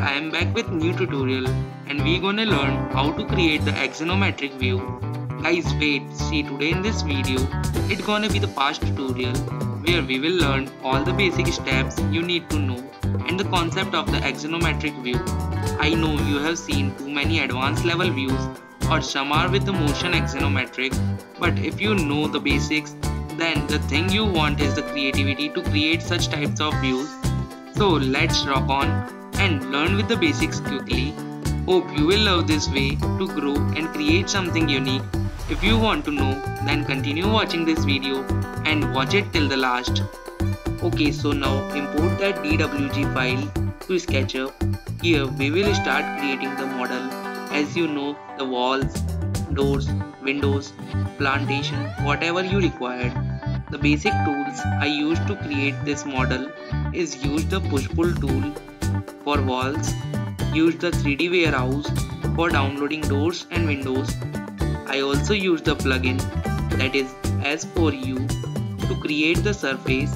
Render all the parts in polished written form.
I am back with new tutorial and we gonna learn how to create the axonometric view. Guys wait, see today in this video it's gonna be the fast tutorial where we will learn all the basic steps you need to know and the concept of the axonometric view. I know you have seen too many advanced level views or some are with the motion axonometric, but if you know the basics then the thing you want is the creativity to create such types of views. So let's rock on and learn with the basics quickly. Hope you will love this way to grow and create something unique. If you want to know, then continue watching this video and watch it till the last. Okay, so now import that DWG file to SketchUp. Here we will start creating the model. As you know, the walls, doors, windows, plantation, whatever you required. The basic tools I used to create this model is use the push-pull tool for walls, use the 3D warehouse for downloading doors and windows. I also use the plugin that is S4U to create the surface.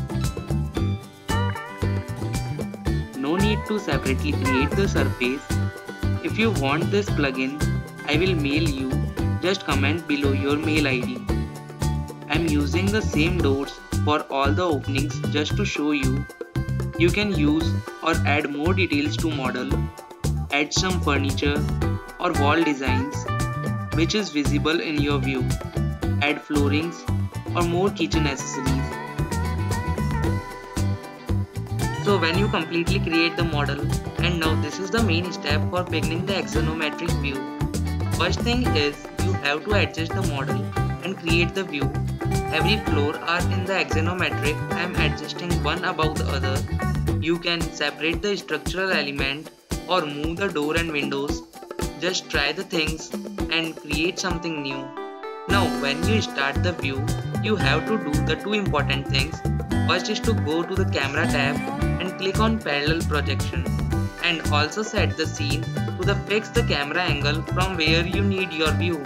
No need to separately create the surface. If you want this plugin, I will mail you. Just comment below your mail ID. I am using the same doors for all the openings just to show you. You can use or add more details to model, add some furniture or wall designs which is visible in your view, add floorings or more kitchen accessories. So when you completely create the model, and now this is the main step for beginning the axonometric view. First thing is you have to adjust the model and create the view. Every floor are in the axonometric. I am adjusting one above the other. You can separate the structural element or move the door and windows. Just try the things and create something new. Now when you start the view, you have to do the two important things. First is to go to the camera tab and click on parallel projection, and also set the scene to the fix the camera angle from where you need your view.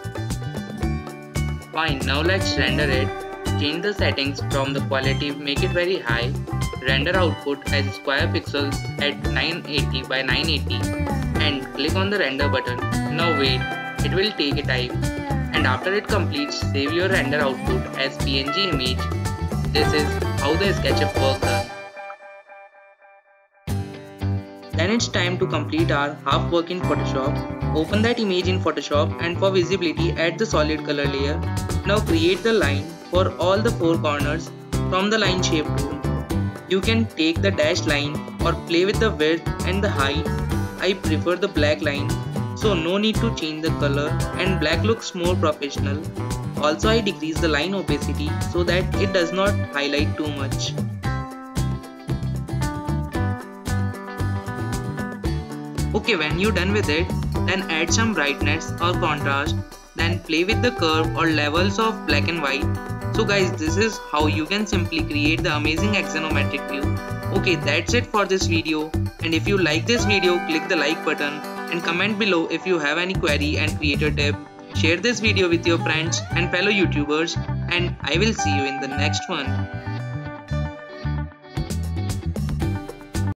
Fine, now let's render it. Change the settings from the quality, make it very high. Render output as square pixels at 980 by 980 and click on the render button. Now wait, it will take a time, and after it completes, save your render output as PNG image. This is how the SketchUp works. Then it's time to complete our half work in Photoshop. Open that image in Photoshop and for visibility add the solid color layer. Now create the line for all the four corners from the line shape tool. You can take the dashed line or play with the width and the height. I prefer the black line, so no need to change the color and black looks more professional. Also I decrease the line opacity so that it does not highlight too much. Okay, when you're done with it, then add some brightness or contrast, then play with the curve or levels of black and white. So guys, this is how you can simply create the amazing axonometric view. Okay, that's it for this video, and if you like this video, click the like button and comment below if you have any query and creator tip. Share this video with your friends and fellow YouTubers, and I will see you in the next one.